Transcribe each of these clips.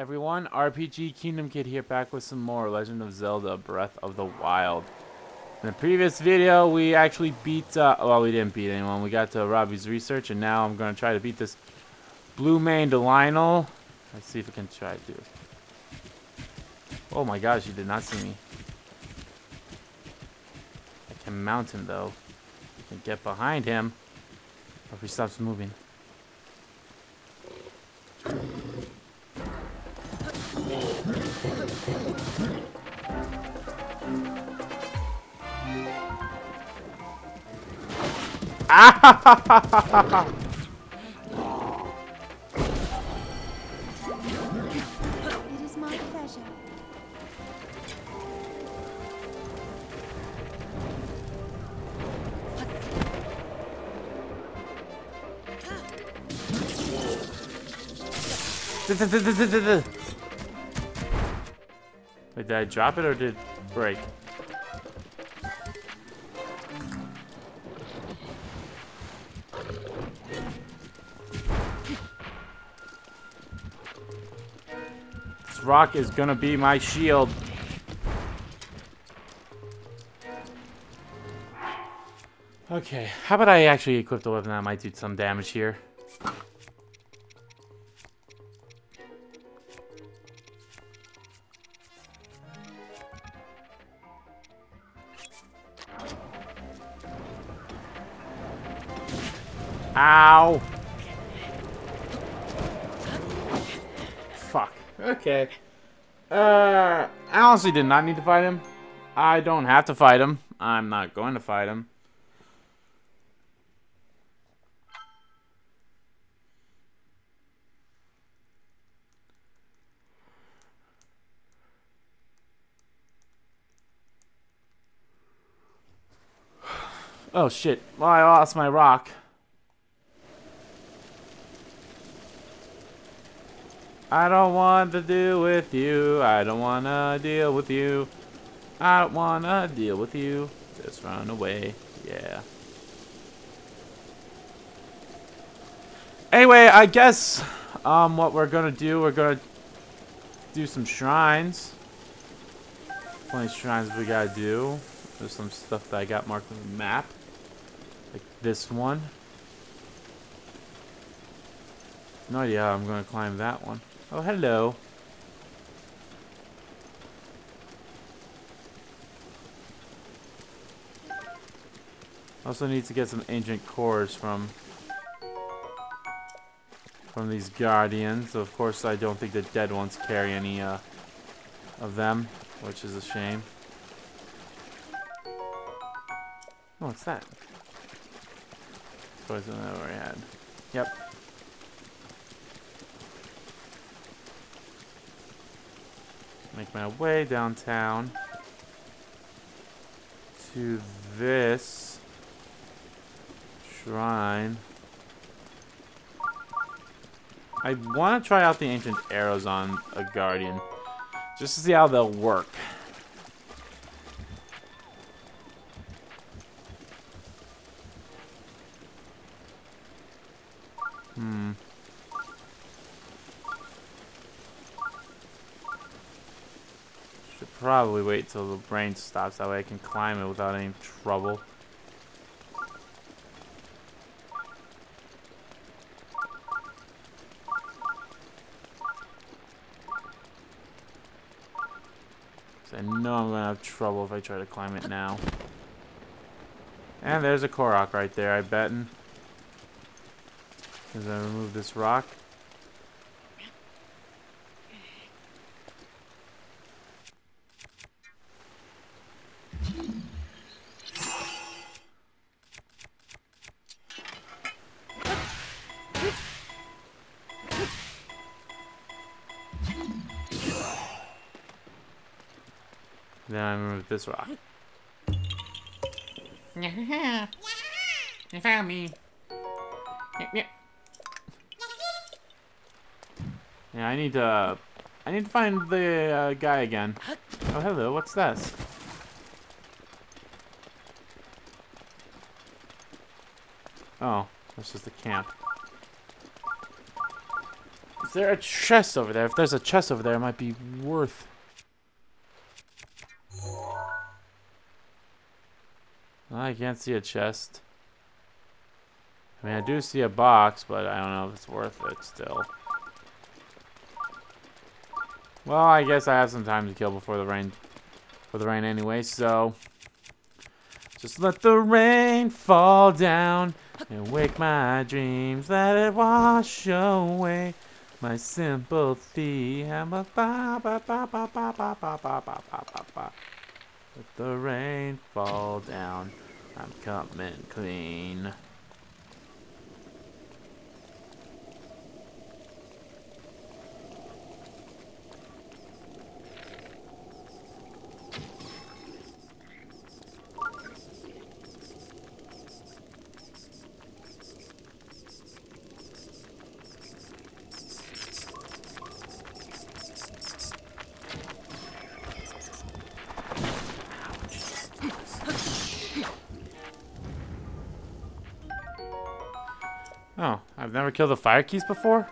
everyone, RPG Kingdom Kid here, back with some more Legend of Zelda Breath of the Wild. In the previous video, we actually beat, well, we didn't beat anyone. We got to Robbie's research, and now I'm going to try to beat this blue-maned Lionel. Let's see if we can try to do it. Oh my gosh, he did not see me. I can mount him, though. I can get behind him, or if he stops moving. Ah! It is my pleasure. Wait, did I drop it or did it break? This rock is gonna be my shield. Okay, how about I actually equip the weapon that might do some damage here? Ow! Fuck. Okay. I honestly did not need to fight him. I don't have to fight him. I'm not going to fight him. Oh shit. Well, I lost my rock. I don't want to deal with you. I don't want to deal with you. I don't want to deal with you. Just run away. Yeah. Anyway, I guess what we're going to do, we're going to do some shrines. Plenty of shrines we got to do. There's some stuff that I got marked on the map. Like this one. No idea how I'm going to climb that one. Oh, hello. Also need to get some ancient cores from these guardians. So of course, I don't think the dead ones carry any of them, which is a shame. Oh, what's that? Poison that we had. Yep. Make my way downtown to this shrine. I want to try out the ancient arrows on a guardian just to see how they'll work. Should probably wait till the brain stops, that way I can climb it without any trouble. I know I'm gonna have trouble if I try to climb it now. And there's a Korok right there, I bettin'. As I remove this rock. Then I remove this rock. You found me. Yeah, I need to find the guy again. Oh, hello. What's this? Oh, that's just a camp. Is there a chest over there? If there's a chest over there, it might be worth. Well, I can't see a chest. I mean, I do see a box, but I don't know if it's worth it still. Well, I guess I have some time to kill before the rain. For the rain anyway, so just let the rain fall down and wake my dreams. Let it wash away my sympathy. Let the rain fall down. I'm coming clean. Oh, I've never killed the fire keys before?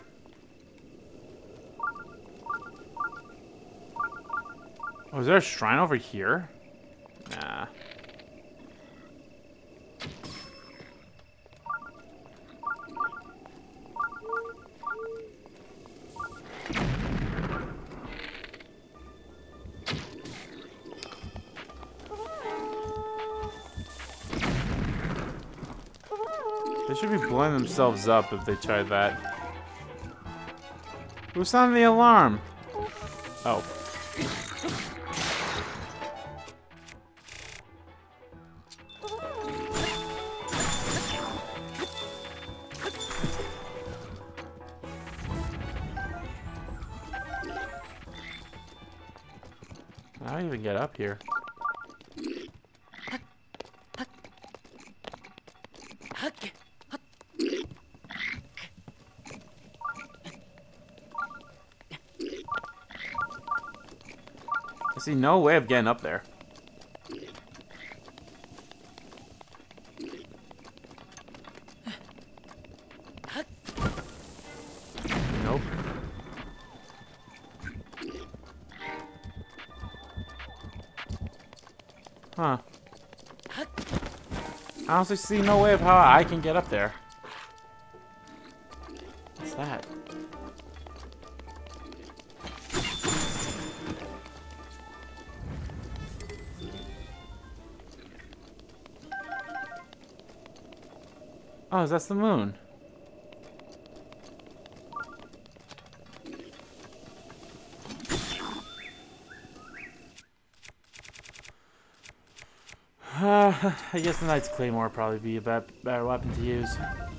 Oh, is there a shrine over here? Nah. They should be blowing themselves up if they tried that. Who sounded the alarm? Oh. How do I even get up here? I see no way of getting up there. Nope. Huh. I honestly see no way of how I can get up there. What's that? Oh, that's the moon. I guess the Knight's Claymore would probably be a better weapon to use.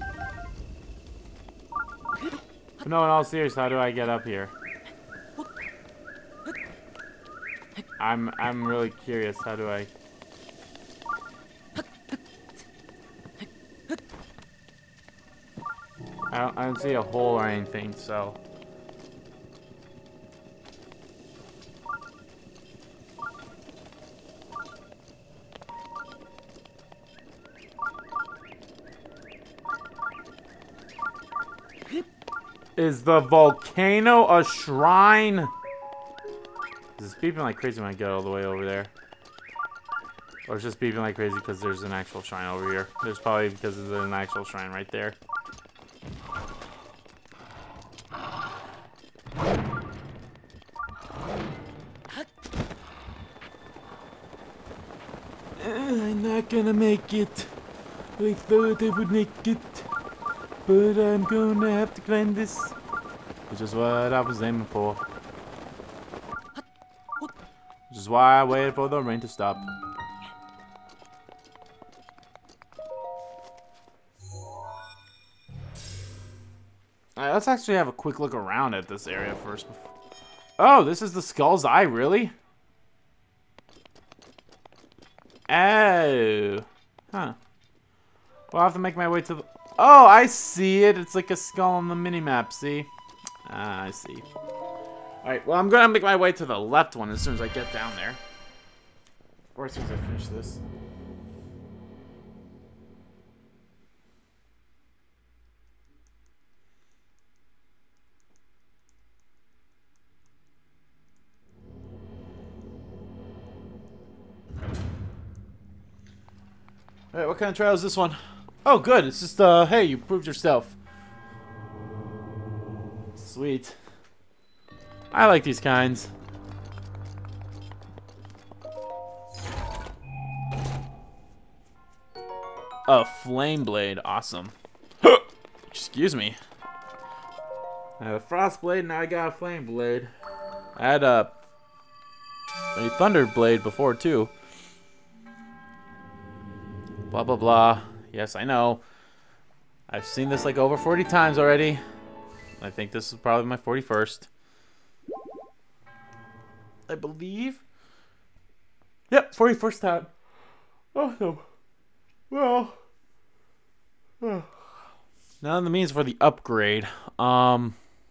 But no, in all seriousness, how do I get up here? I'm really curious. How do I? I don't see a hole or anything, so. Is the volcano a shrine? Is it beeping like crazy when I get all the way over there? Or it's just beeping like crazy because there's an actual shrine over here. There's probably because there's an actual shrine right there. I'm not gonna make it. I thought I would make it. But I'm gonna have to climb this. Which is what I was aiming for. Which is why I waited for the rain to stop. Alright, let's actually have a quick look around at this area first. Oh, this is the Skull's Eye, really? Oh. Huh. Well, I have to make my way to the... Oh, I see it. It's like a skull on the minimap, see? Ah, I see. Alright, well, I'm gonna make my way to the left one as soon as I get down there. Or as soon as I finish this. Alright, what kind of trial is this one? Oh, good. It's just, hey, you proved yourself. Sweet. I like these kinds. A flame blade. Awesome. Excuse me. I have a frost blade, now I got a flame blade. I had a thunder blade before, too. Blah, blah, blah. Yes, I know. I've seen this like over 40 times already. I think this is probably my 41st. I believe. Yep, 41st time. Awesome. Well. Now the means for the upgrade. I'll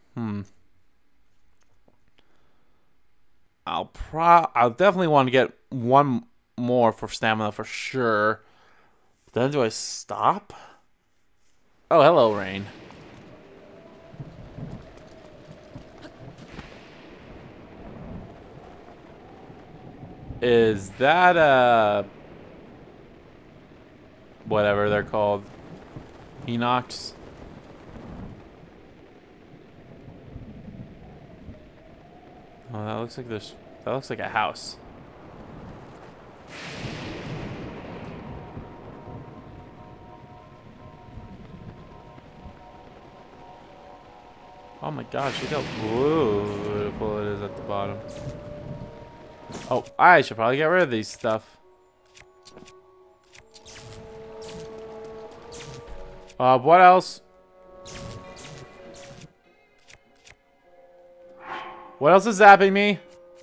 definitely want to get one more for stamina for sure. But then do I stop? Oh, hello, Rain. Is that a whatever they're called? Enox? Oh, that looks like that looks like a house. Oh my gosh, look how beautiful it is at the bottom. Oh, I should probably get rid of these stuff. What else? What else is zapping me?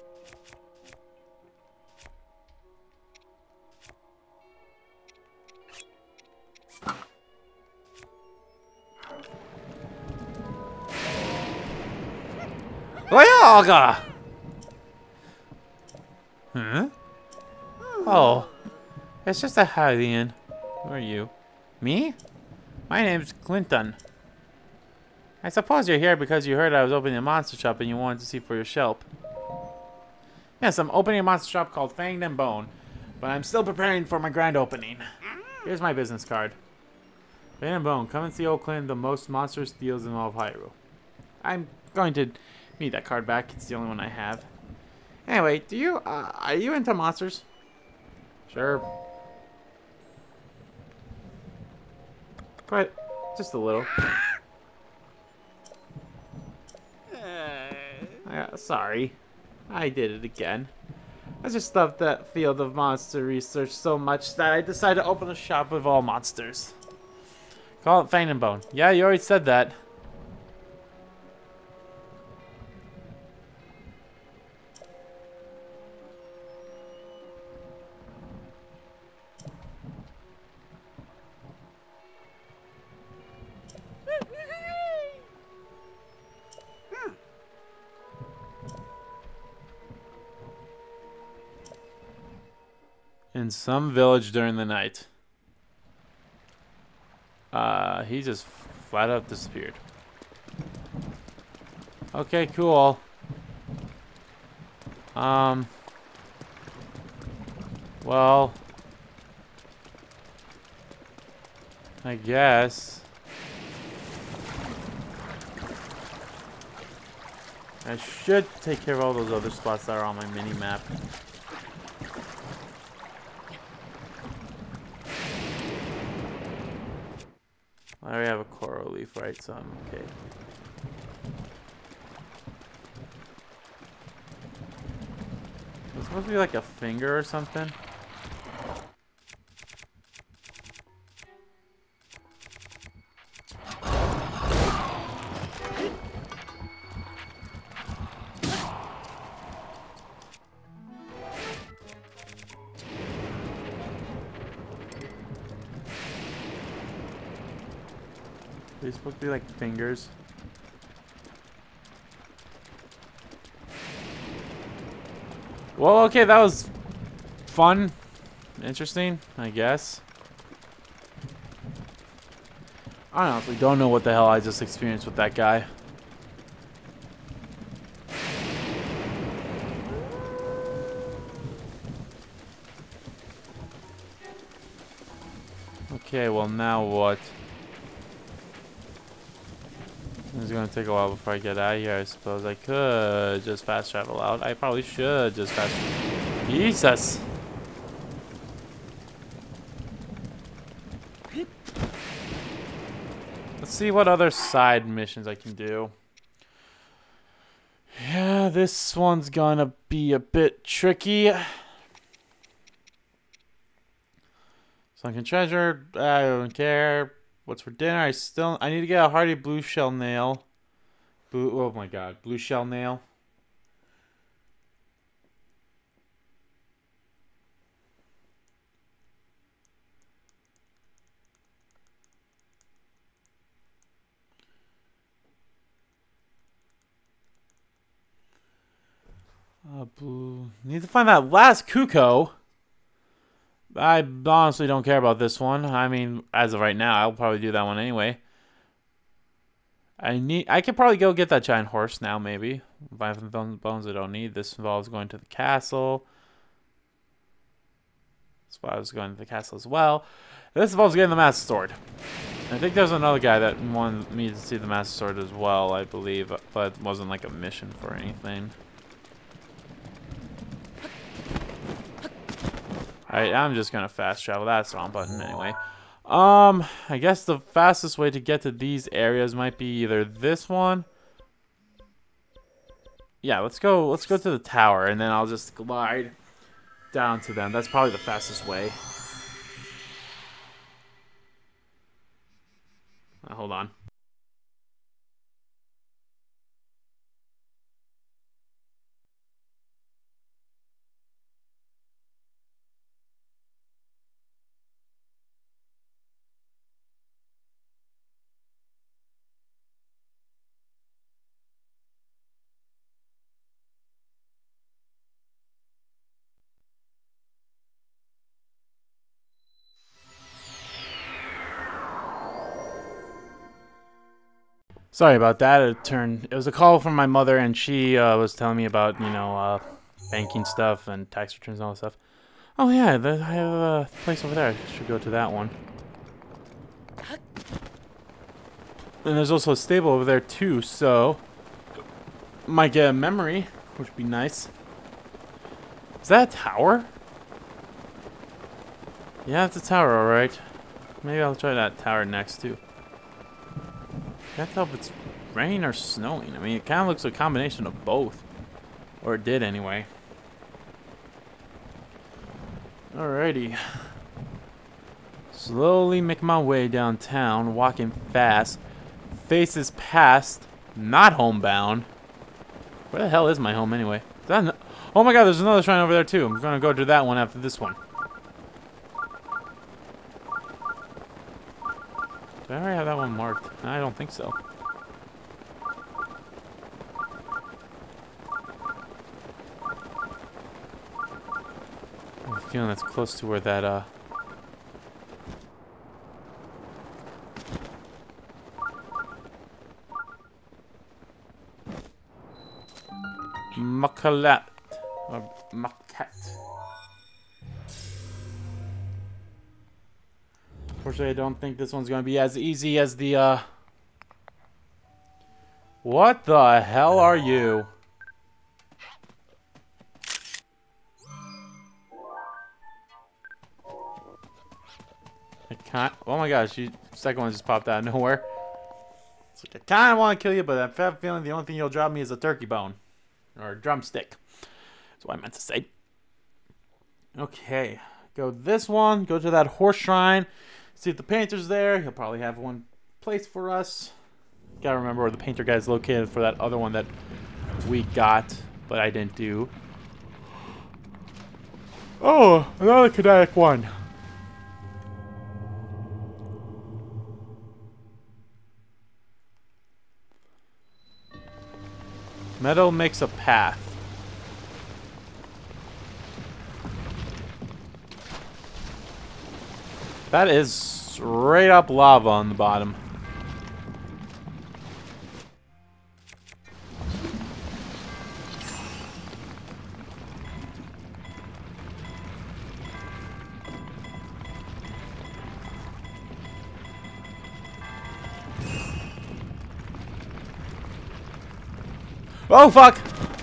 Yoga! Huh? Oh, it's just a Hylian. Who are you? Me? My name's Klinton. I suppose you're here because you heard I was opening a monster shop and you wanted to see for yourself. Yes, I'm opening a monster shop called Fanged and Bone, but I'm still preparing for my grand opening. Here's my business card. Fanged and Bone, come and see old Klinton, the most monstrous deals in all of Hyrule. I'm going to need that card back. It's the only one I have. Anyway, are you into monsters? Sure. But just a little. Sorry. I did it again. I just love that field of monster research so much that I decided to open a shop of all monsters. Call it Fanged and Bone. Yeah, you already said that. In some village during the night. He just flat out disappeared. Okay, cool. Well, I guess I should take care of all those other spots that are on my mini map. I already have a coral leaf, right? So I'm okay. It's supposed to be like a finger or something. They're supposed to be like fingers. Well, okay, that was fun. Interesting, I guess. I honestly don't know what the hell I just experienced with that guy. Okay, well now what? It's gonna take a while before I get out of here. I suppose I could just fast travel out. I probably should just fast. Jesus. Let's see what other side missions I can do. Yeah, this one's gonna be a bit tricky. Sunken treasure. I don't care. What's for dinner? I need to get a hearty blue shell nail. Oh my god, blue shell nail. Blue. Need to find that last Kuko. I honestly don't care about this one. I mean, as of right now, I'll probably do that one anyway. I could probably go get that giant horse now, maybe. Buy some bones I don't need. This involves going to the castle. This involves going to the castle as well. This involves getting the Master Sword. I think there's another guy that wanted me to see the Master Sword as well, I believe. But it wasn't like a mission for anything. Alright, I'm just gonna fast travel. That's the wrong button anyway. I guess the fastest way to get to these areas might be either this one. Yeah, let's go to the tower and then I'll just glide down to them. That's probably the fastest way. Hold on. Sorry about that. It was a call from my mother, and she was telling me about, you know, banking stuff and tax returns and all that stuff. Oh yeah, I have a place over there. I should go to that one. And there's also a stable over there too, so might get a memory, which would be nice. Is that a tower? Yeah, it's a tower, alright. Maybe I'll try that tower next too. Can't tell if it's rain or snowing. I mean, it kind of looks like a combination of both. Or it did anyway. Alrighty. Slowly make my way downtown, walking fast. Faces past, not homebound. Where the hell is my home anyway? Is that oh my god, there's another shrine over there too. I'm gonna go to that one after this one. Did I already have that one marked? I don't think so. I have a feeling that's close to where that, Makalat. Or Makat. Unfortunately, I don't think this one's going to be as easy as the, What the hell are you? I can't... Oh my gosh, the second one just popped out of nowhere. It's like, I kind of want to kill you, but I have a feeling the only thing you'll drop me is a turkey bone. Or a drumstick. That's what I meant to say. Okay. Go this one. Go to that horse shrine. See if the painter's there. He'll probably have one place for us. Gotta remember where the painter guy is located for that other one that we got, but I didn't do. Oh, another kinetic one. Metal makes a path. That is straight up lava on the bottom. Oh, fuck!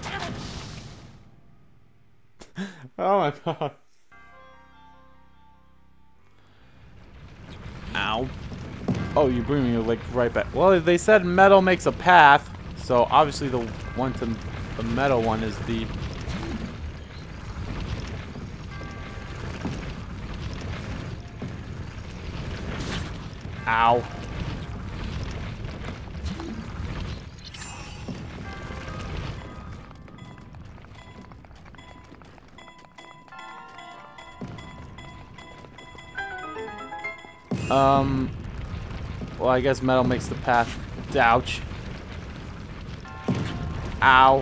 Oh my god. Ow. Oh, you bring me like right back. Well, they said metal makes a path, so obviously the one to the metal one is the... Ow. Well, I guess metal makes the path. Ouch. Ow.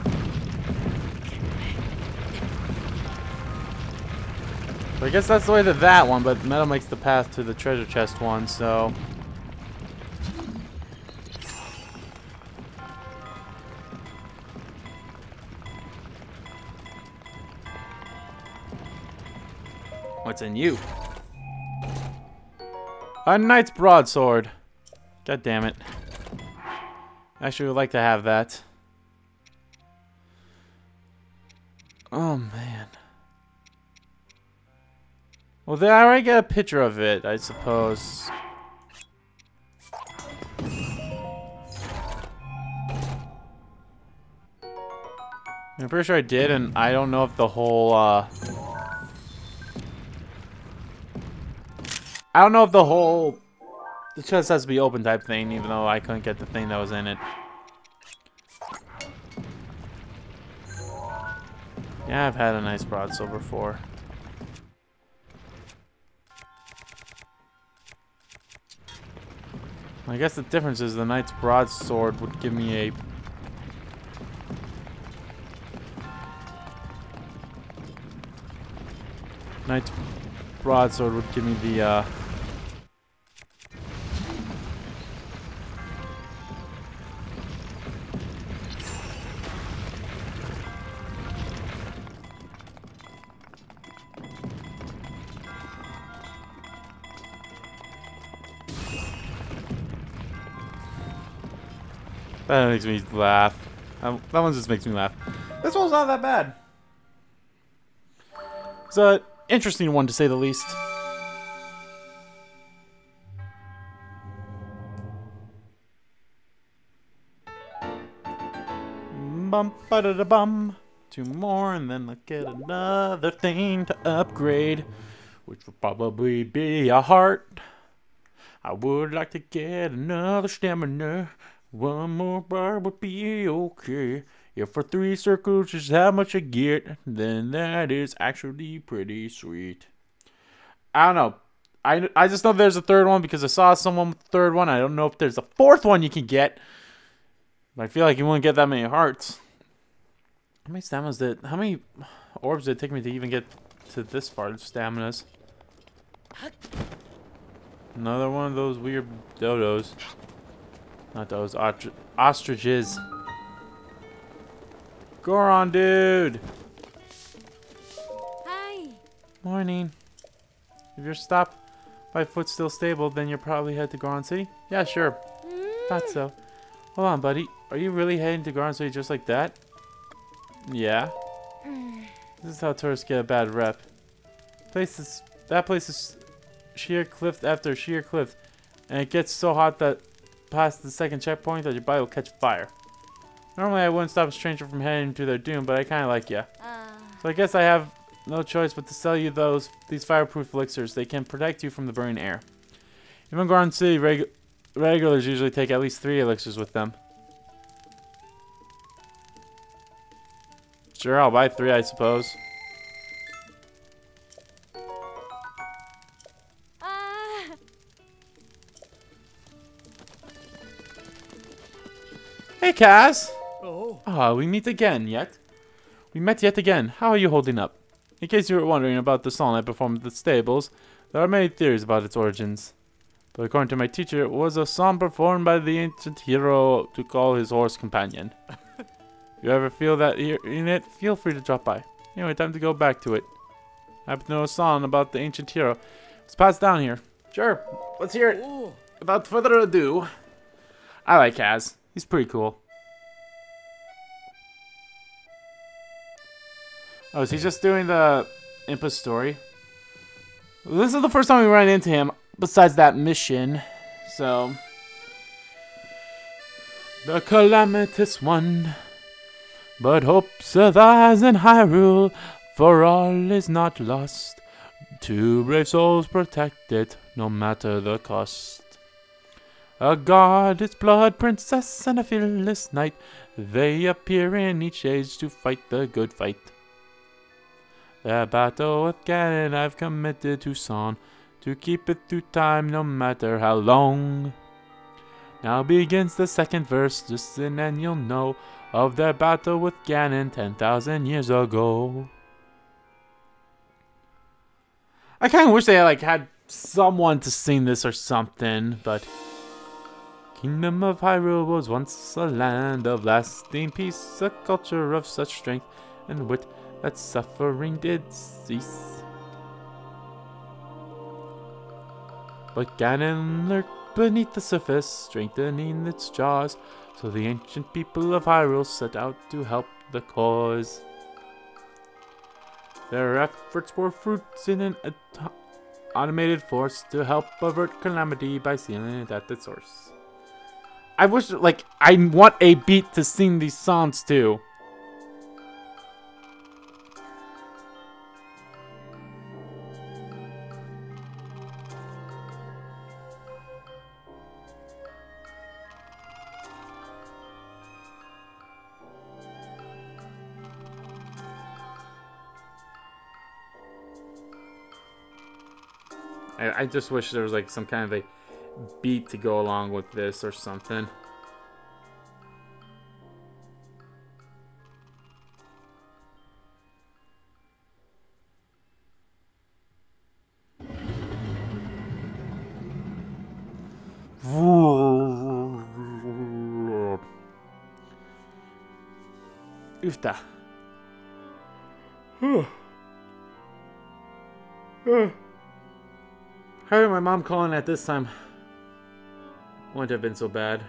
So I guess that's the way to that one, but metal makes the path to the treasure chest one, so... What's in you? A knight's broadsword. God damn it. Actually, would like to have that. Oh, man. Well, then I already get a picture of it, I suppose. I'm pretty sure I did, and I don't know if the whole, I don't know if the chest has to be open type thing, even though I couldn't get the thing that was in it. Yeah, I've had a nice broadsword before. I guess the difference is the knight's broadsword would give me a... Knight's broadsword would give me the, That makes me laugh. That one just makes me laugh. This one's not that bad. It's an interesting one, to say the least. Bum ba da da bum. 2 more, and then I'll get another thing to upgrade, which will probably be a heart. I would like to get another stamina. 1 more bar would be okay. If for 3 circles is how much I get, then that is actually pretty sweet. I don't know. I just know there's a 3rd one because I saw someone with the 3rd one. I don't know if there's a 4th one you can get. But I feel like you won't get that many hearts. How many staminas did... How many orbs did it take me to even get to this far? Staminas. Another one of those weird dodos. Not those. Ostriches. Goron, dude! Hi. Morning. If you're stopped by foot still stable, then you'll probably head to Goron City? Yeah, sure. Thought so. Hold on, buddy. Are you really heading to Goron City just like that? Yeah. This is how tourists get a bad rep. That place is sheer cliff after sheer cliff, and it gets so hot that past the 2nd checkpoint that your body will catch fire. Normally I wouldn't stop a stranger from heading to their doom, but I kind of like ya. So I guess I have no choice but to sell you these fireproof elixirs. They can protect you from the burning air. Even Goron City regulars usually take at least 3 elixirs with them. Sure, I'll buy 3, I suppose. Hey, Kaz! Oh, we meet again, yet? We met yet again. How are you holding up? In case you were wondering about the song I performed at the stables, there are many theories about its origins. But according to my teacher, it was a song performed by the ancient hero to call his horse companion. If you ever feel that in it, feel free to drop by. Anyway, time to go back to it. I happen to know a song about the ancient hero. It's passed down here. Sure, let's hear it. Ooh. Without further ado, I like Kaz. He's pretty cool. Oh, is he just doing the Impa story? This is the first time we run into him, besides that mission. So, the calamitous one. But hope survives in Hyrule, for all is not lost. Two brave souls protect it, no matter the cost. A goddess, blood princess, and a fearless knight, they appear in each age to fight the good fight. The battle with Ganon I've committed to song, to keep it through time no matter how long. Now begins the second verse, listen and you'll know of their battle with Ganon 10,000 years ago. I kind of wish they had someone to sing this or something, but Kingdom of Hyrule was once a land of lasting peace, a culture of such strength and wit that suffering did cease. But Ganon lurked beneath the surface, strengthening its jaws, so the ancient people of Hyrule set out to help the cause. Their efforts bore fruits in an automated force to help avert calamity by sealing it at the source. I wish, I want a beat to sing these songs too. I just wish there was some kind of a beat to go along with this or something. Ufta. How did my mom calling at this time? Wouldn't have been so bad.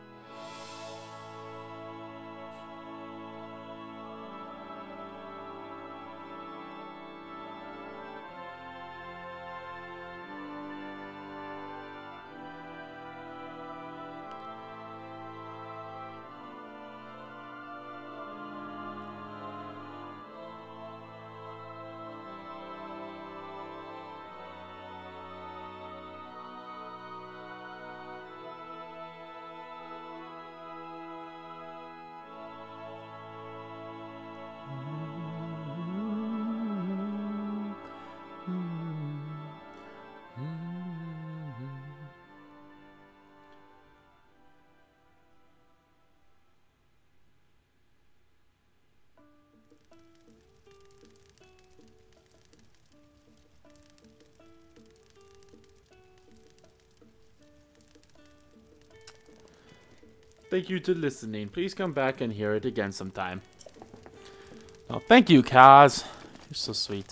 Thank you to listening. Please come back and hear it again sometime. Oh, thank you, Kaz. You're so sweet.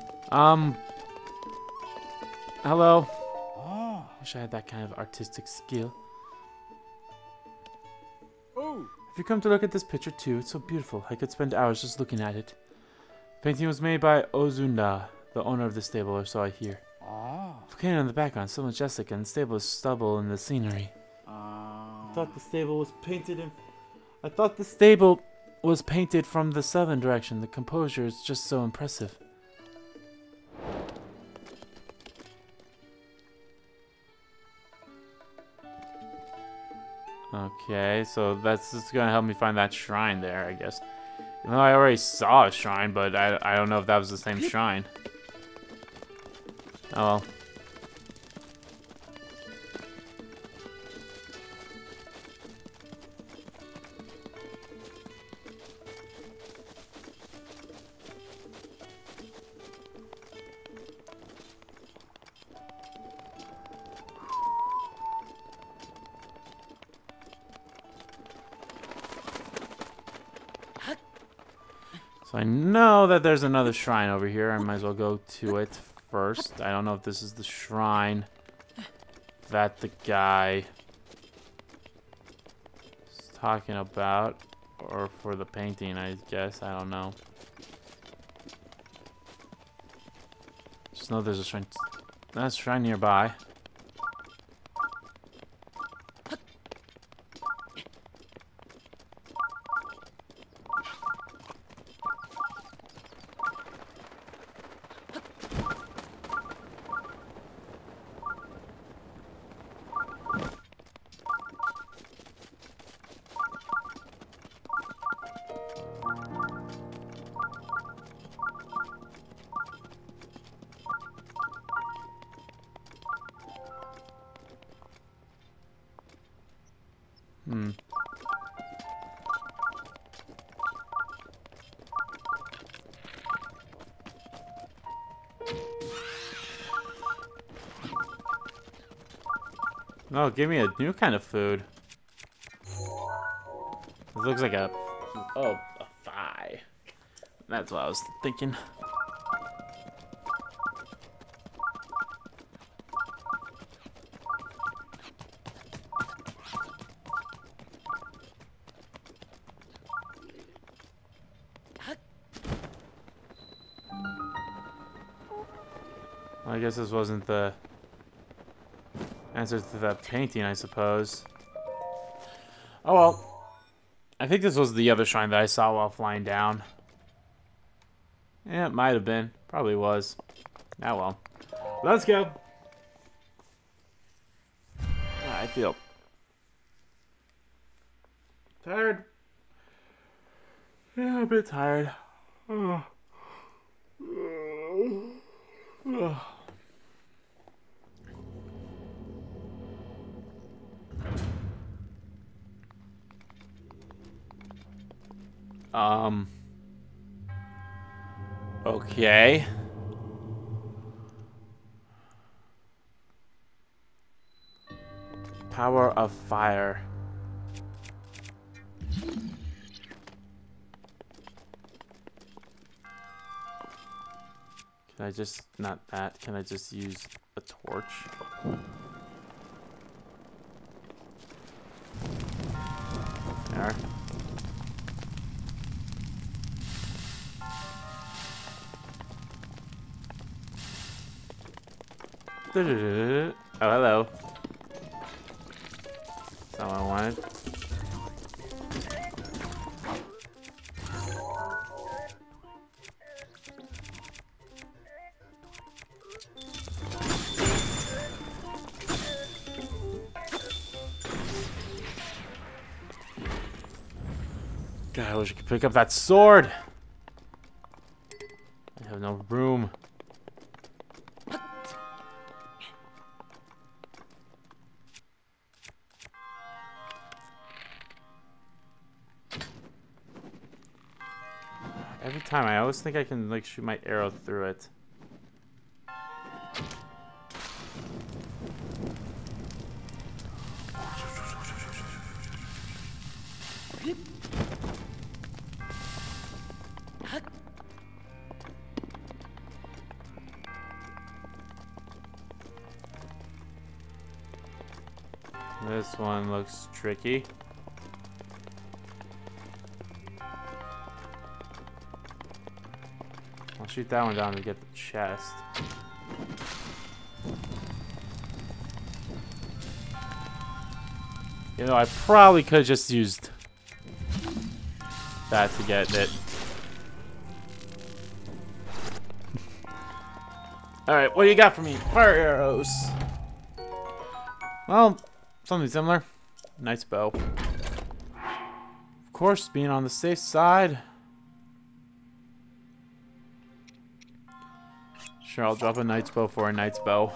Hello. Oh, wish I had that kind of artistic skill. Oh. If you come to look at this picture too, it's so beautiful. I could spend hours just looking at it. The painting was made by Ozunda, the owner of the stable, or so I hear. Oh. Volcano in the background, so majestic, and the stable is stubble in the scenery. I thought the stable was painted from the southern direction. The composure is just so impressive. Okay, so that's just gonna help me find that shrine there, I guess. Even though I already saw a shrine, but I don't know if that was the same shrine. Oh well. So I know that there's another shrine over here. I might as well go to it first. I don't know if this is the shrine that the guy is talking about, or for the painting, I guess. I don't know. Just know there's a shrine. That's a shrine nearby. No, give me a new kind of food. This looks like a... Oh, a thigh. That's what I was thinking. Well, I guess this wasn't the answer to that painting, I suppose. Oh well. I think this was the other shrine that I saw while flying down. Yeah, it might have been. Probably was. Ah well. Let's go. I feel tired. Yeah, a bit tired. Oh. Okay. Power of fire. Can I just, not that, can I just use a torch? There. Oh, hello. That's not what I wanted. God, I wish I could pick up that sword. I have no room. Every time, I always think I can, like, shoot my arrow through it. This one looks tricky. I'll shoot that one down to get the chest. You know, I probably could have just used that to get it. Alright, what do you got for me? Fire arrows. Well, something similar. Nice bow. Of course, being on the safe side. Sure, I'll drop a knight's bow for a knight's bow.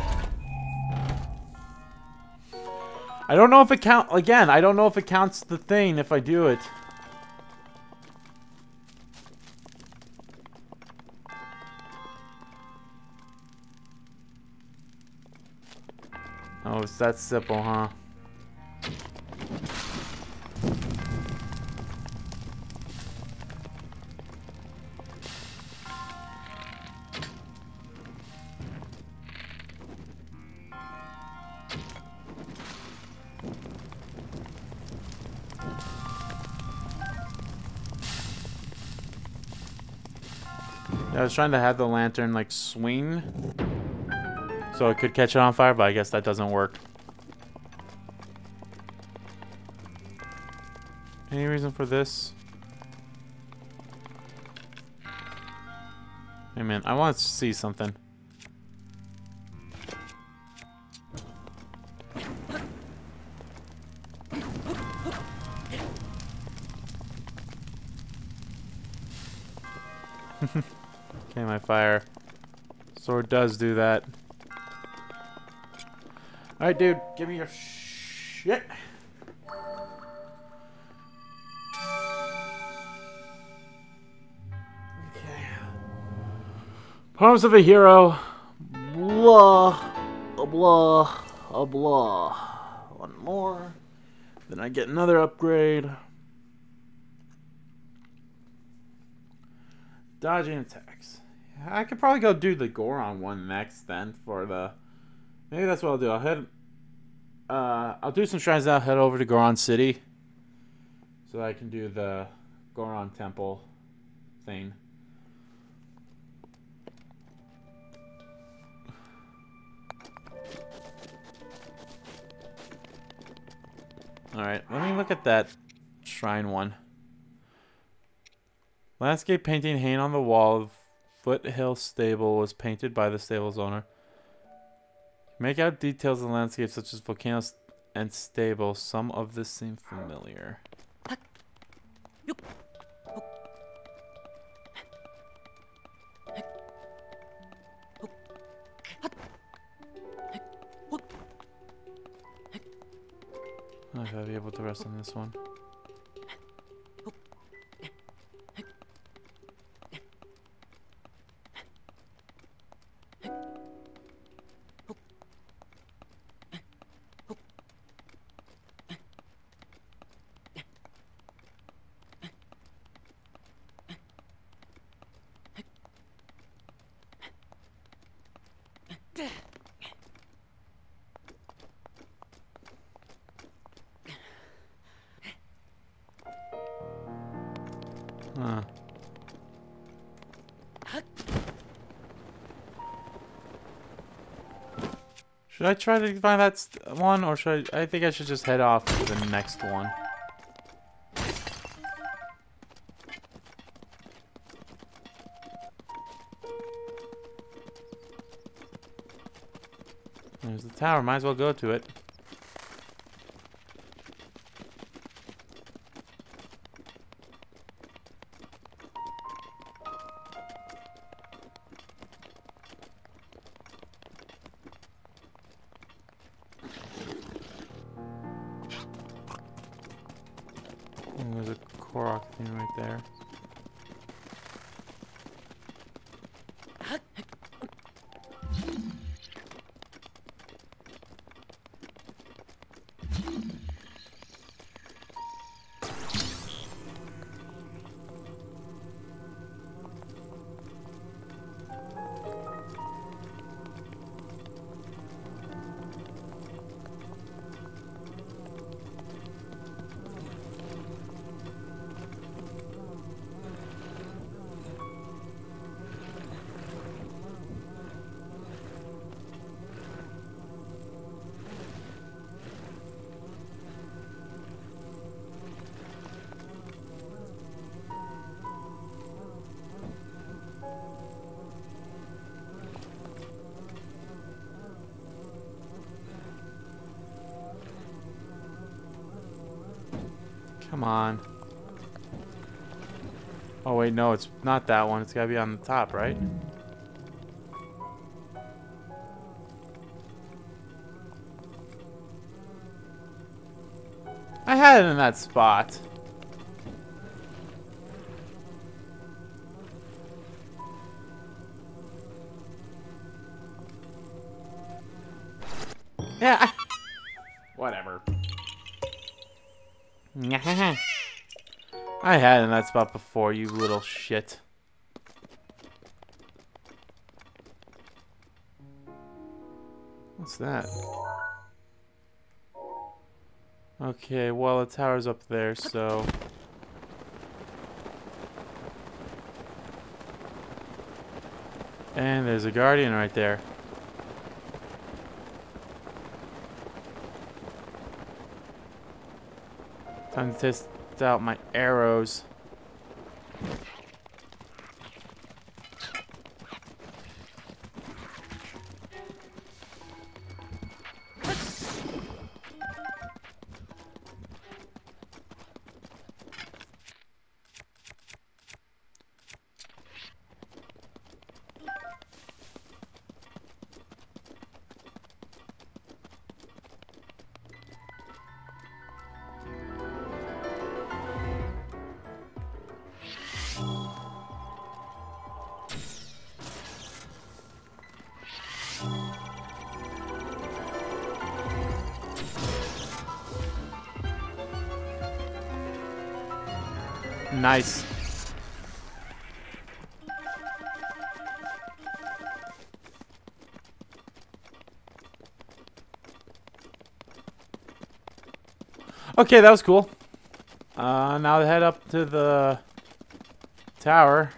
I don't know if it counts. Again, I don't know if it counts the thing if I do it. Oh, it's that simple, huh? I was trying to have the lantern like swing so it could catch it on fire, but I guess that doesn't work. Any reason for this? Hey man, I want to see something. Okay, my fire sword does do that. Alright, dude, give me your shit. Okay. Poems of a Hero. Blah. Blah. Blah. One more. Then I get another upgrade. Dodging attacks. I could probably go do the Goron one next then for the... Maybe that's what I'll do. I'll do some shrines now, head over to Goron City. So that I can do the Goron Temple thing. Alright, let me look at that shrine one. Landscape painting hanging on the wall of Foothill Stable was painted by the stable's owner. Make out details of the landscape such as volcanoes and stable. Some of this seem familiar. I gotta be able to rest on this one. Huh. Should I try to find that one, or should I think I should just head off to the next one. There's the tower, might as well go to it. There's a Korok thing right there. Come on. Oh wait, no, it's not that one. It's gotta be on the top, right? I had it in that spot. Yeah. Whatever. I had it in that spot before, you little shit. What's that? Okay, well, the tower's up there, so... And there's a guardian right there. Time to test out my arrows. Nice. Okay, that was cool. Now head up to the tower.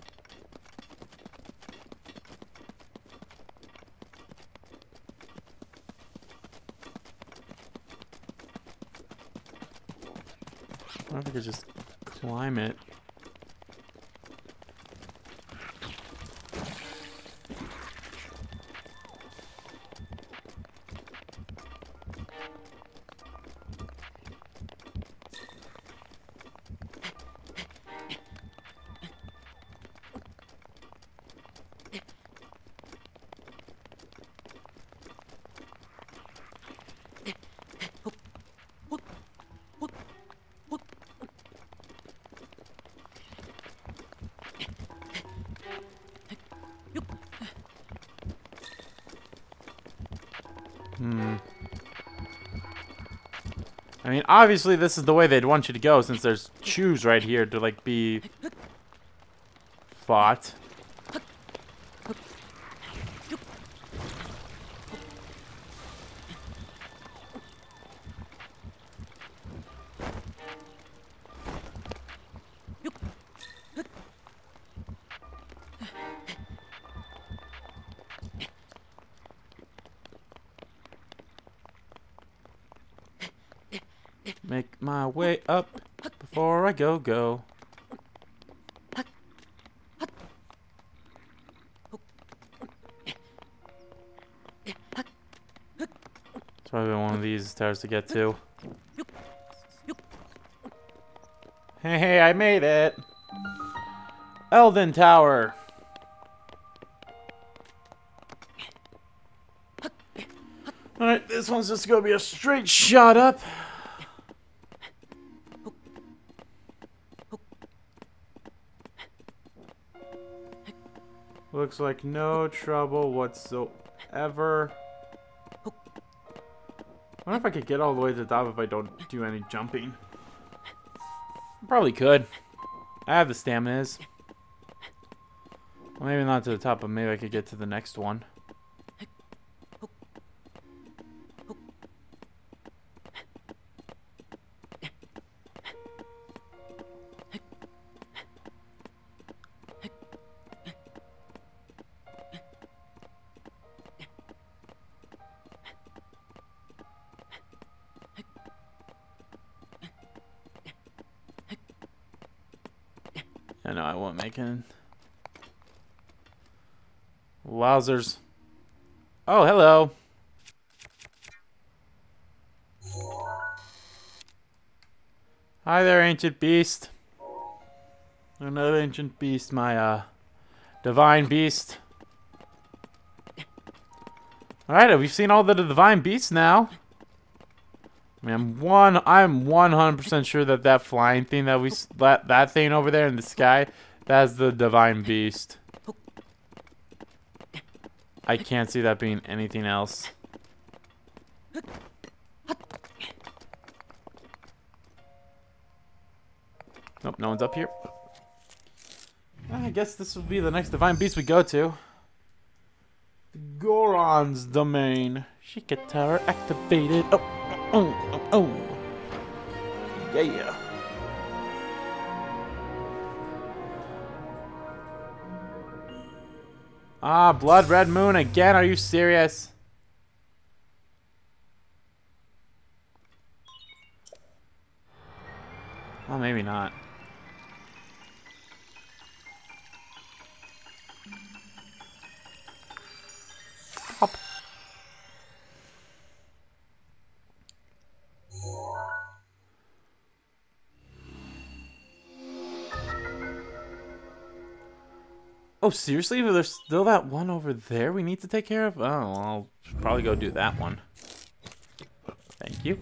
I wonder if I could just climb it. I mean, obviously this is the way they'd want you to go since there's shoes right here to, like, be fought. Make my way up before I go. It's probably one of these towers to get to. Hey, I made it! Elden Tower! Alright, this one's just gonna be a straight shot up. Looks like no trouble whatsoever. I wonder if I could get all the way to the top if I don't do any jumping. Probably could. I have the staminas. Well, maybe not to the top, but maybe I could get to the next one. I know I won't make it. Wowzers. Oh, hello. Hi there, ancient beast. Another ancient beast, my divine beast. Alright, we've seen all the divine beasts now. I mean, I'm 100% sure that that flying thing that thing over there in the sky, that's the divine beast. I can't see that being anything else. Nope, no one's up here. I guess this will be the next divine beast we go to. Goron's domain. Sheikah Tower activated. Oh. Yeah. Ah, blood red moon again. Are you serious? Well, maybe not. Hop. Oh, seriously? There's still that one over there we need to take care of? Oh, well, I'll probably go do that one. Thank you.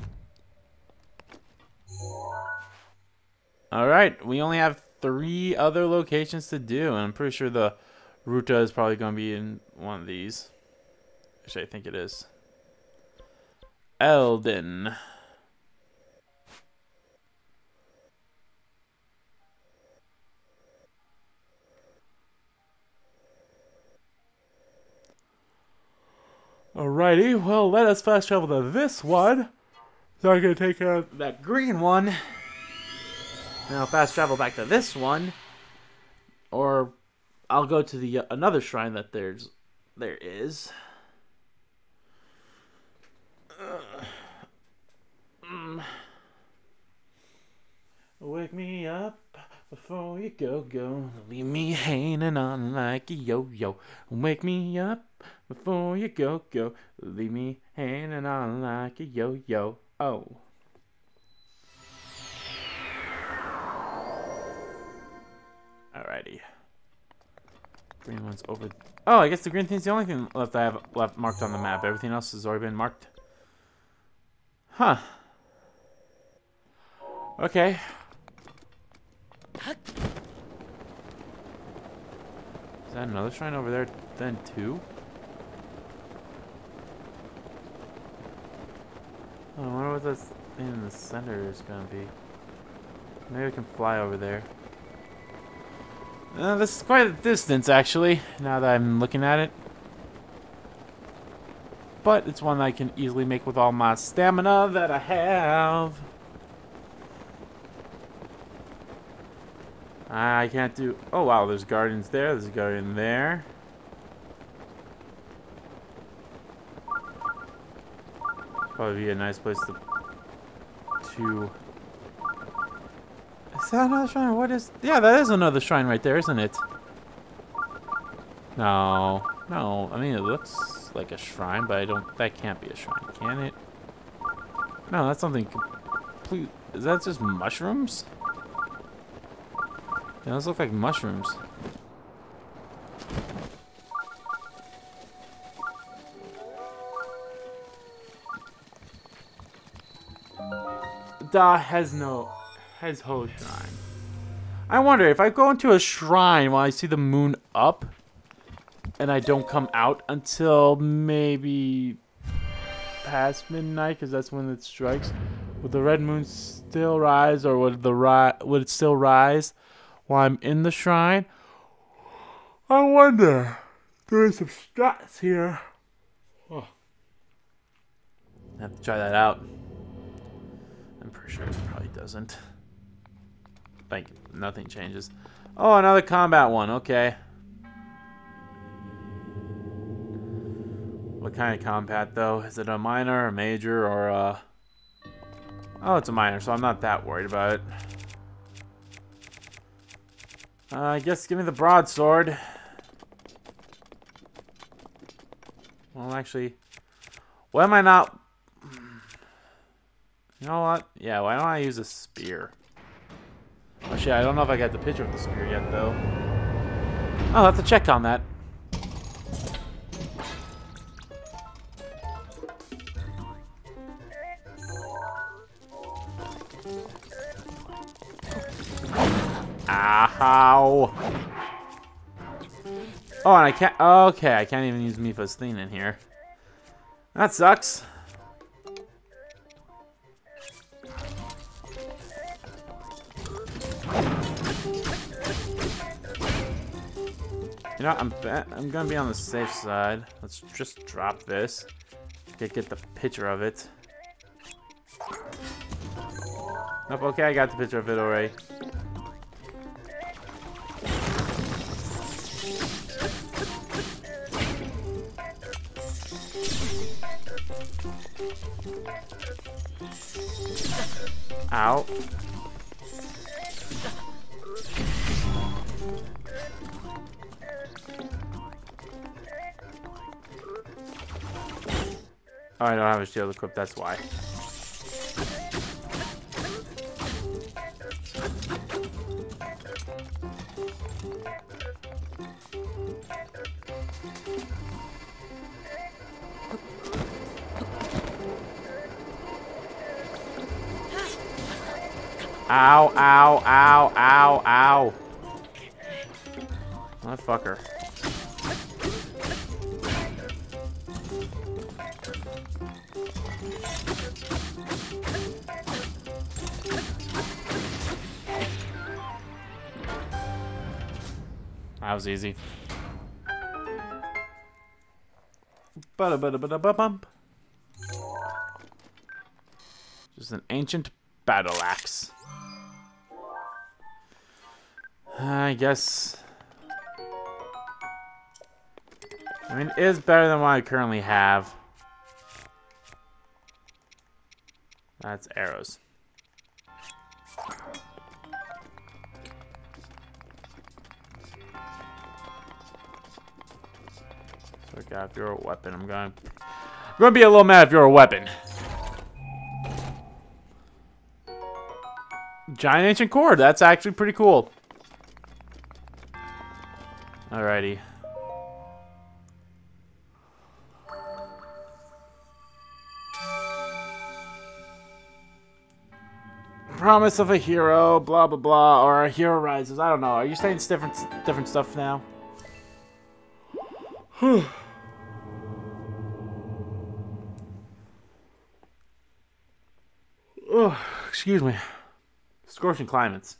Alright, we only have 3 other locations to do, and I'm pretty sure the Ruta is probably going to be in one of these. Actually, I think it is. Eldin. Alrighty, well, let us fast travel to this one. So I can take care of that green one. And I'll fast travel back to this one. Or I'll go to the another shrine that there is. Wake me up before you go. Leave me hanging on like a yo-yo. Wake me up before you go. Leave me hanging on like a yo-yo. Oh. Alrighty. Green one's over. Oh, I guess the green thing's the only thing left I have left marked on the map. Everything else has already been marked. Huh. Okay. Is that another shrine over there then too? Oh, I wonder what this thing in the center is gonna be. Maybe we can fly over there. This is quite a distance actually, now that I'm looking at it. But it's one I can easily make with all my stamina that I have. I can't do... Oh wow, there's gardens there, there's a garden there. Probably be a nice place to... Is that another shrine? What is... Yeah, that is another shrine right there, isn't it? No. No, I mean, it looks like a shrine, but I don't... That can't be a shrine, can it? No, that's something complete... Is that just mushrooms? Yeah, those look like mushrooms. Da has ho shrine. I wonder if I go into a shrine while I see the moon up and I don't come out until maybe past midnight, because that's when it strikes. Would the red moon still rise, or would it still rise while I'm in the shrine? I wonder. Doing some stats here. Oh. I have to try that out. I'm pretty sure it probably doesn't. Like, nothing changes. Oh, another combat one. Okay. What kind of combat, though? Is it a minor, a major, or a... Oh, it's a minor, so I'm not that worried about it. I guess give me the broadsword. Well, actually... Why am I not... You know what? Yeah, why don't I use a spear? Oh shit, I don't know if I got the picture of the spear yet, though. I'll have to check on that. Ow! Oh, and I can't... Okay, I can't even use Mifa's thing in here. That sucks. You know, I'm gonna be on the safe side. Let's just drop this. Get the picture of it. Nope, okay, I got the picture of it already. Ow. Oh, I don't have a shield equipped, that's why. Ow, ow, ow, ow, ow. Motherfucker. That was easy. Ba-da-ba-da-ba-da-ba-bump. Just an ancient battle axe. I guess. I mean, it is better than what I currently have. That's arrows. So, God, if you're a weapon, I'm going to be a little mad if you're a weapon. Giant ancient cord. That's actually pretty cool. Alrighty. Promise of a hero, blah blah blah, or a hero rises. I don't know. Are you saying different stuff now? Oh, excuse me. Scorching climates.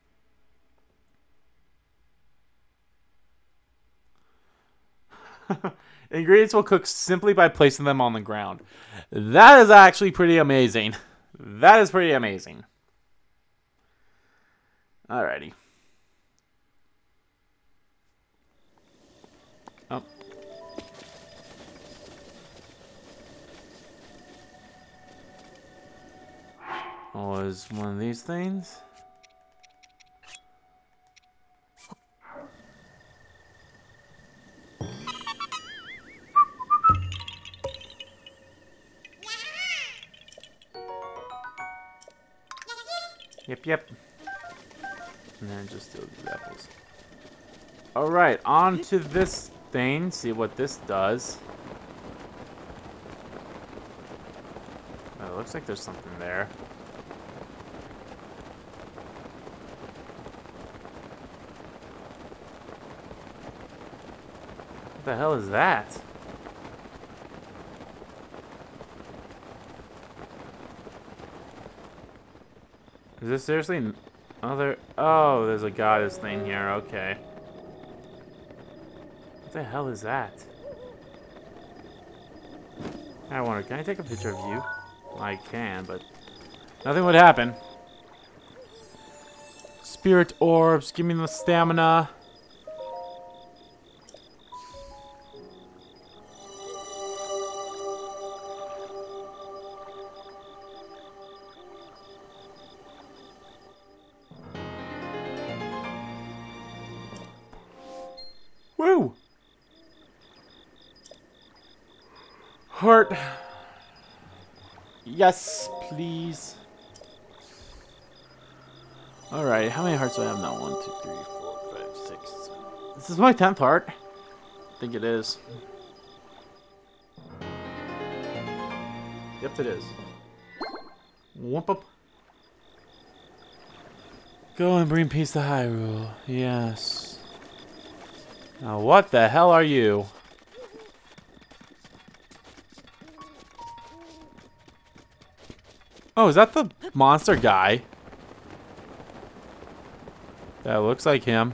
Ingredients will cook simply by placing them on the ground. That is actually pretty amazing. That is pretty amazing. Alrighty. Oh. Was one of these things? Yep. And then just do the apples. Alright, on to this thing. See what this does. Oh, it looks like there's something there. What the hell is that? Is this seriously other? Oh, there's a goddess thing here. Okay. What the hell is that? I wonder, can I take a picture of you? I can, but nothing would happen. Spirit orbs, give me the stamina. Woo! Heart. Yes, please. Alright, how many hearts do I have now? 1, 2, 3, 4, 5, 6. This is my 10th heart. I think it is. Yep, it is. Whoop up. Go and bring peace to Hyrule. Yes. Now, what the hell are you? Oh, is that the monster guy? That looks like him.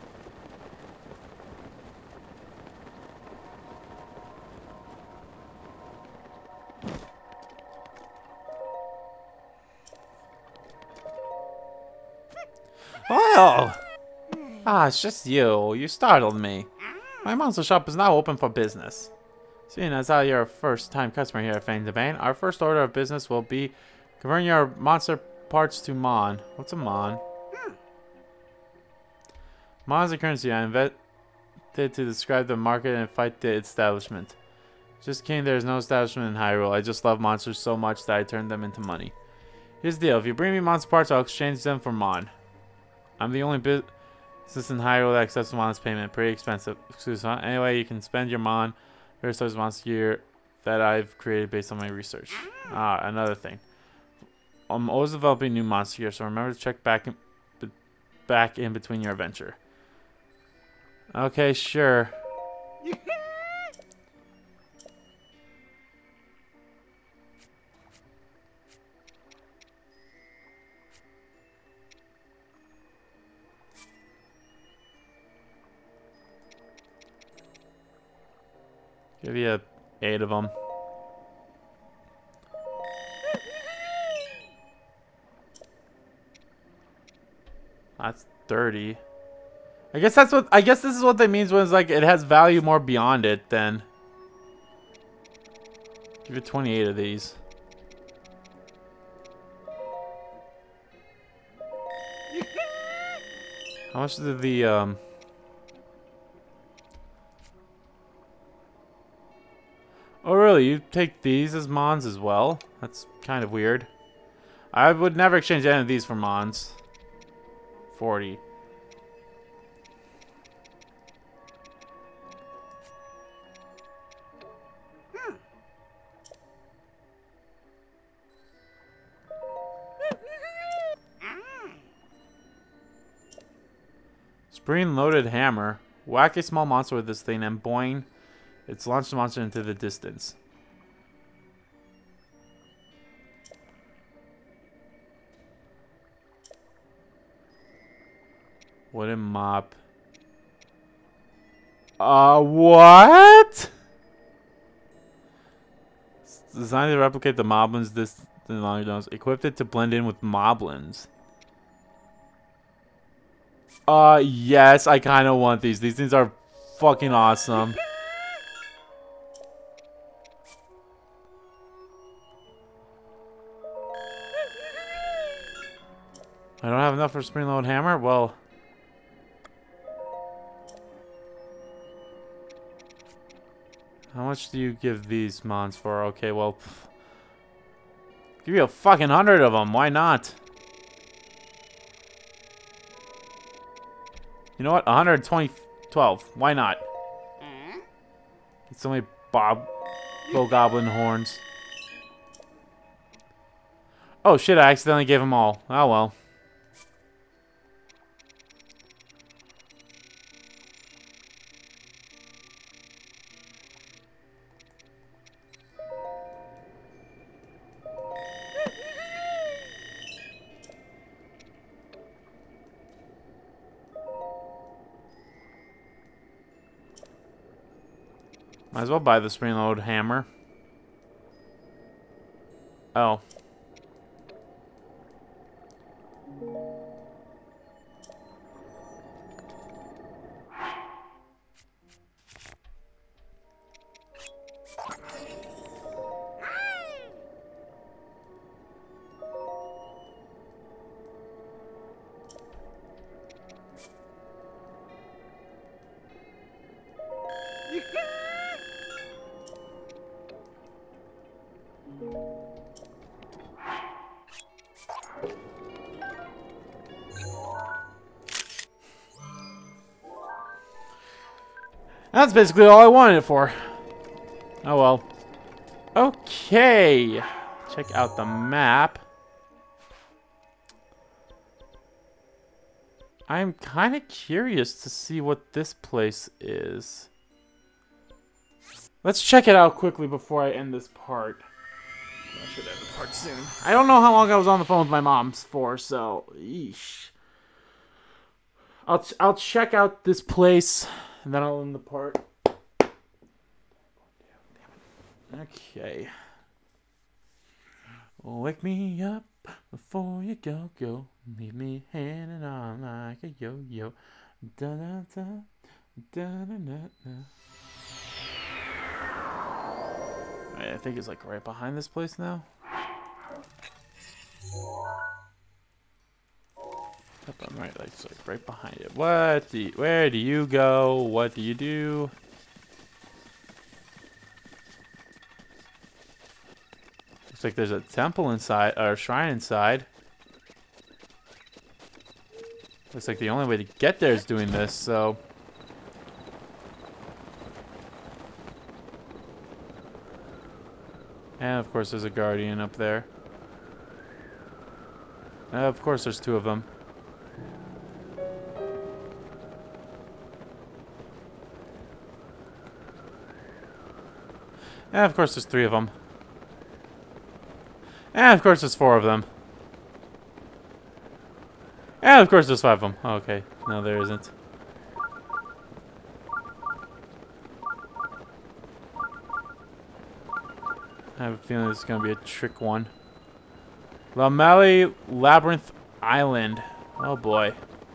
Oh! Ah, it's just you. You startled me. My monster shop is now open for business. Seeing as how you're a first-time customer here at Fang the Bane, our first order of business will be converting your monster parts to Mon. What's a Mon? Mon is a currency I invented to describe the market and fight the establishment. Just kidding, there is no establishment in Hyrule. I just love monsters so much that I turned them into money. Here's the deal. If you bring me monster parts, I'll exchange them for Mon. I'm the only business in Hyrule that accepts Mon's payment. Pretty expensive. Excuse me. Anyway, you can spend your Mon various types of monster gear that I've created based on my research. Another thing. I'm always developing new monster gear, so remember to check back in between your adventure. Okay, sure. Give you 8 of them. That's 30. I guess this is what they means when it's like it has value more beyond it then. Give you 28 of these. How much did the Oh really, you take these as Mons as well? That's kind of weird. I would never exchange any of these for Mons. 40. Spring-loaded hammer. Whack a small monster with this thing and boing, it's launched the monster into the distance. Wooden mop. What? It's designed to replicate the moblins distant along your nose. Equipped it to blend in with moblins. Yes, I kind of want these. These things are fucking awesome. I don't have enough for a spring-load hammer? Well... How much do you give these mons for? Okay, well... Give you a fucking 100 of them. Why not? You know what? 120... 12. Why not? It's only Bogoblin horns. Oh shit, I accidentally gave them all. Oh well. Might as well buy the spring-load hammer. Oh. That's basically all I wanted it for. Oh well. Okay. Check out the map. I'm kind of curious to see what this place is. Let's check it out quickly before I end this part. I should end the part soon. I don't know how long I was on the phone with my mom for, so... Yeesh. I'll check out this place, and then I'll end the part. Okay. Wake me up before you go. Leave me hanging on like a yo-yo. Da-da-da, da-da-da-da. Alright, I think it's like right behind this place now. Yep, I'm right, like, it's like right behind it. Where do you go? What do you do? Looks like there's a temple inside, or a shrine inside. Looks like the only way to get there is doing this, so. And of course there's a guardian up there. And of course there's two of them. And of course there's three of them. And of course there's four of them. And of course there's five of them. Oh, okay, no there isn't. I have a feeling this is going to be a trick one. Lameli Labyrinth Island. Oh boy.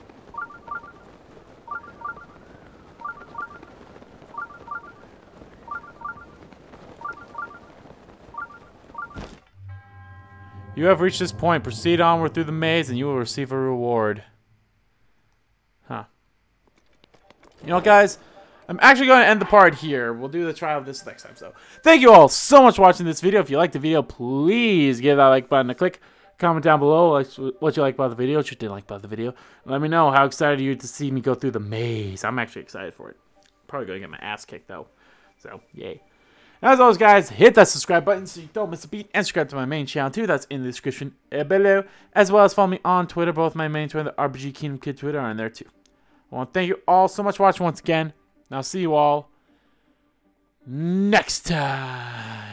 You have reached this point. Proceed onward through the maze and you will receive a reward. Huh. You know, guys, I'm actually going to end the part here. We'll do the trial of this next time. So, thank you all so much for watching this video. If you liked the video, please give that like button a click. Comment down below what you like about the video, what you didn't like about the video. Let me know how excited you are to see me go through the maze. I'm actually excited for it. Probably going to get my ass kicked, though. So, yay. As always, guys, hit that subscribe button so you don't miss a beat. And subscribe to my main channel, too. That's in the description below. As well as follow me on Twitter. Both my main Twitter, the RPG Kingdom Kid Twitter, are in there, too. I want to thank you all so much for watching once again. And I'll see you all next time.